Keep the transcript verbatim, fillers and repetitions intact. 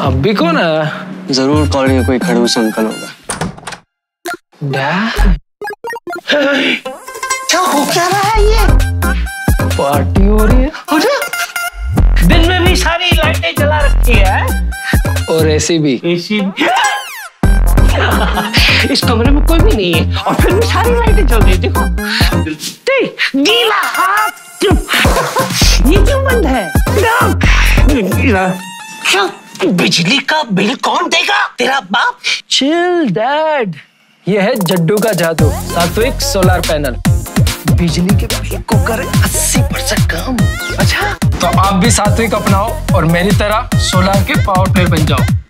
अब भी कौन है? जरूर कॉलोनी का कोई खड़ूस अंकल होगा। क्या हो क्या रहा है ये? पार्टी हो रही है। अरे दिन में भी सारी लाइटें जला रखी है और एसी भी। एसी इस कमरे में कोई भी नहीं है और फिर भी सारी लाइटें जल रही है। देखो गीला हाथ ये क्यों बंद है? क्या बिजली का बिल कौन देगा? तेरा बाप। चिल डैड, ये है जड्डू का जादू, सात्विक सोलर पैनल। बिजली के बिल को करे अस्सी परसेंट कम। अच्छा तो आप भी सात्विक अपनाओ और मेरी तरह सोलर के पावर प्लेयर बन जाओ।